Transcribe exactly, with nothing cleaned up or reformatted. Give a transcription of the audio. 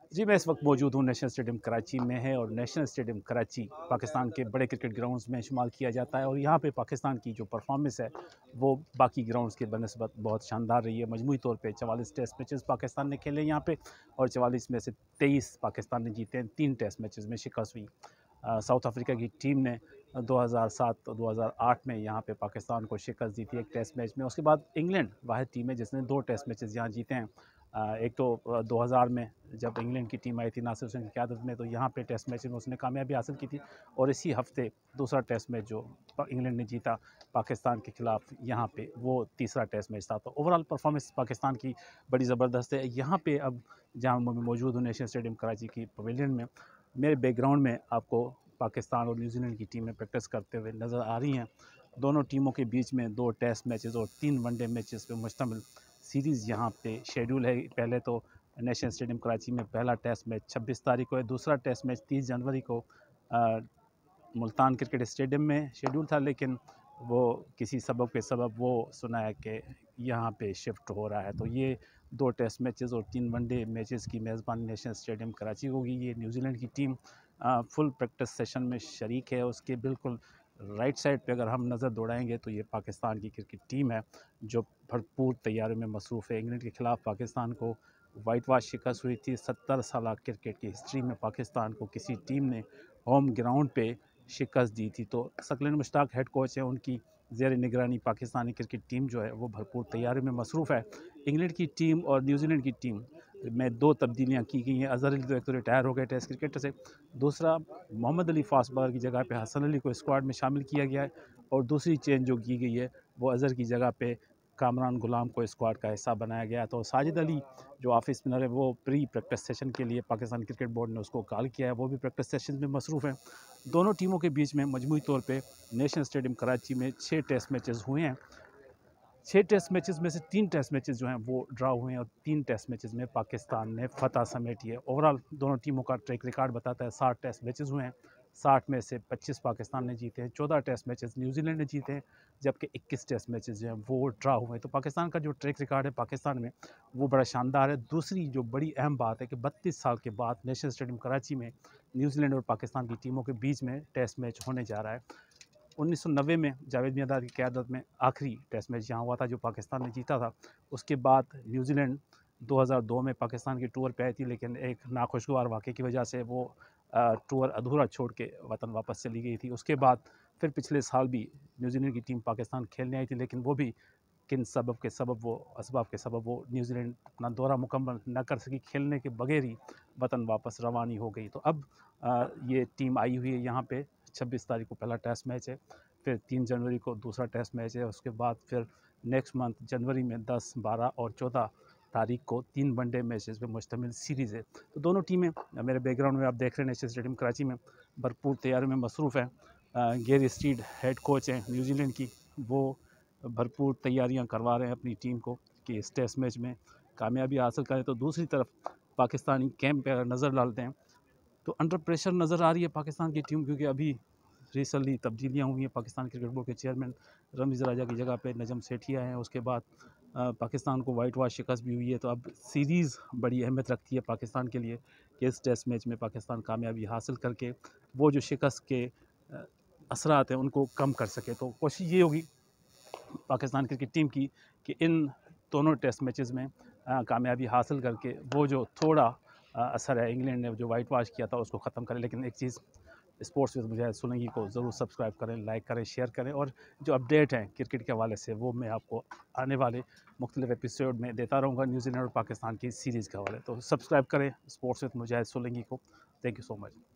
जी, मैं इस वक्त मौजूद हूँ नेशनल स्टेडियम कराची में है और नेशनल स्टेडियम कराची पाकिस्तान के बड़े क्रिकेट ग्राउंड्स में शुमार किया जाता है और यहाँ पे पाकिस्तान की जो परफॉर्मेंस है वो बाकी ग्राउंड्स के बनस्बत बहुत शानदार रही है। मजमूई तौर पे चवालीस टेस्ट मैचेस पाकिस्तान ने खेले यहाँ पे और चवालीस में से तेईस पाकिस्तान ने जीते हैं। तीन टेस्ट मैचेस में शिकस्त हुई। अ, साउथ अफ्रीका की टीम ने दो हज़ार सात और दो हज़ार आठ में यहाँ पे पाकिस्तान को शिकस्त दी थी एक टेस्ट मैच में। उसके बाद इंग्लैंड वाहिद टीम है जिसने दो टेस्ट मैचेस यहाँ जीते हैं। अ, एक तो अ, दो हज़ार में जब इंग्लैंड की टीम आई थी नासिर हुसैन की क़यादत में, तो यहाँ पे टेस्ट मैच में उसने कामयाबी हासिल की थी और इसी हफ्ते दूसरा टेस्ट मैच जो इंग्लैंड ने जीता पाकिस्तान के खिलाफ, यहाँ पे वो तीसरा टेस्ट मैच था। तो ओवरऑल परफॉर्मेंस पाकिस्तान की बड़ी ज़बरदस्त है। यहाँ पे अब जहाँ मैं मौजूद हूँ नेशनल स्टेडियम कराची की पवेलियन में, मेरे बैकग्राउंड में आपको पाकिस्तान और न्यूजीलैंड की टीमें प्रैक्टिस करते हुए नज़र आ रही हैं। दोनों टीमों के बीच में दो टेस्ट मैचेस और तीन वनडे मैचेस पे मुश्तमिल सीरीज़ यहाँ पे शेड्यूल है। पहले तो नेशनल स्टेडियम कराची में पहला टेस्ट मैच छब्बीस तारीख को है, दूसरा टेस्ट मैच तीस जनवरी को आ, मुल्तान क्रिकेट स्टेडियम में शेड्यूल था, लेकिन वो किसी सबब के सबब वो सुना है कि यहाँ पे शिफ्ट हो रहा है। तो ये दो टेस्ट मैचेस और तीन वनडे मैचेस की मेज़बानी नेशनल स्टेडियम कराची होगी। ये न्यूजीलैंड की टीम आ, फुल प्रैक्टिस सेशन में शरीक है। उसके बिल्कुल राइट साइड पे अगर हम नज़र दौड़ाएंगे तो ये पाकिस्तान की क्रिकेट टीम है जो भरपूर तैयारियों में मसरूफ़ है। इंग्लैंड के ख़िलाफ़ पाकिस्तान को वाइट वाश शिकस्त हुई थी। सत्तर साल क्रिकेट की हिस्ट्री में पाकिस्तान को किसी टीम ने होम ग्राउंड पे शिकस्त दी थी। तो सकलन मुश्ताक हेड कोच है, उनकी ज़ेर निगरानी पाकिस्तानी क्रिकेट टीम जो है वो भरपूर तैयारी में मसरूफ़ है। इंग्लैंड की टीम और न्यूजीलैंड की टीम में दो तब्दीलियाँ की गई हैं। अज़हर अली तो एक तो रिटायर हो गए टेस्ट क्रिकेट से, दूसरा मोहम्मद अली फास्ट बॉलर की जगह पे हसन अली को स्क्वाड में शामिल किया गया है और दूसरी चेंज जो की गई है वो अज़हर की जगह पे कामरान गुलाम को स्क्वाड का हिस्सा बनाया गया है। तो साजिद अली जो ऑफ स्पिनर है वो प्री प्रैक्टिस सेशन के लिए पाकिस्तान क्रिकेट बोर्ड ने उसको कॉल किया है, वो भी प्रैक्टिस सेशन में मसरूफ़ हैं। दोनों टीमों के बीच में मजमूई तौर पे नेशनल स्टेडियम कराची में छः टेस्ट मैचेस हुए हैं। छः टेस्ट मैचेस में से तीन टेस्ट मैचेस जो हैं वो ड्रा हुए हैं और तीन टेस्ट मैचेस में पाकिस्तान ने फतह समेटी है। ओवरऑल दोनों टीमों का ट्रैक रिकॉर्ड बताता है साठ टेस्ट मैचेस हुए हैं, साठ में से पच्चीस पाकिस्तान ने जीते हैं, चौदह टेस्ट मैचेस न्यूजीलैंड ने जीते हैं, जबकि इक्कीस टेस्ट मैचेस जो हैं वो ड्रा हुए हैं। तो पाकिस्तान का जो ट्रैक रिकॉर्ड है पाकिस्तान में वो बड़ा शानदार है। दूसरी जो बड़ी अहम बात है कि बत्तीस साल के बाद नेशनल स्टेडियम कराची में न्यूजीलैंड और पाकिस्तान की टीमों के बीच में टेस्ट मैच होने जा रहा है। उन्नीस सौ नब्बे में जावेद मियांदाद की क़यादत में आखिरी टेस्ट मैच यहाँ हुआ था जो पाकिस्तान ने जीता था। उसके बाद न्यूजीलैंड दो हज़ार दो में पाकिस्तान की टूर पे आई थी, लेकिन एक नाखुशगवार वाक़े की वजह से वो टूर अधूरा छोड़ के वतन वापस चली गई थी। उसके बाद फिर पिछले साल भी न्यूजीलैंड की टीम पाकिस्तान खेलने आई थी, लेकिन वो भी किन सबब के सबब वो असबाब के सबब वो न्यूजीलैंड अपना दौरा मुकम्मल न कर सकी, खेलने के बगैर ही वतन वापस रवानी हो गई। तो अब आ, ये टीम आई हुई है यहाँ पे। छब्बीस तारीख को पहला टेस्ट मैच है, फिर तीन जनवरी को दूसरा टेस्ट मैच है, उसके बाद फिर नेक्स्ट मंथ जनवरी में दस, बारह और चौदह तारीख को तीन वनडे मैचेस पे मुश्तमिल सीरीज़ है। तो दोनों टीमें मेरे बैकग्राउंड में आप देख रहे हैं नेशनल स्टेडियम कराची में भरपूर तैयारी में मसरूफ़ हैं। गेरी स्टीड हेड कोच हैं न्यूजीलैंड की, वो भरपूर तैयारियां करवा रहे हैं अपनी टीम को कि इस टेस्ट मैच में कामयाबी हासिल करें। तो दूसरी तरफ पाकिस्तानी कैंप पे अगर नज़र डालते हैं तो अंडर प्रेशर नज़र आ रही है पाकिस्तान की टीम, क्योंकि अभी रिसेंटली तब्दीलियाँ हुई हैं। पाकिस्तान क्रिकेट बोर्ड के चेयरमैन रमीज़ राजा की जगह पे नजम सेठिया हैं। उसके बाद आ, पाकिस्तान को वाइट वाश शिकस्त भी हुई है। तो अब सीरीज़ बड़ी अहमियत रखती है पाकिस्तान के लिए कि इस टेस्ट मैच में पाकिस्तान कामयाबी हासिल करके वो जो शिकस्त के असरात हैं उनको कम कर सके। तो कोशिश ये होगी पाकिस्तान क्रिकेट टीम की कि इन दोनों टेस्ट मैचेस में आ, कामयाबी हासिल करके वो जो थोड़ा आ, असर है इंग्लैंड ने जो वाइट वाश किया था उसको ख़त्म करें। लेकिन एक चीज़, स्पोर्ट्स विद मुजाहिद सोलंकी को ज़रूर सब्सक्राइब करें, लाइक करें, शेयर करें और जो अपडेट हैं क्रिकेट के हवाले से वो मैं आपको आने वाले मुख्तलिफ एपिसोड में देता रहूँगा न्यूजीलैंड और पाकिस्तान की सीरीज़ के हवाले। तो सब्सक्राइब करें स्पोर्ट्स विद मुजाहिद सोलंकी को। Thank you so much.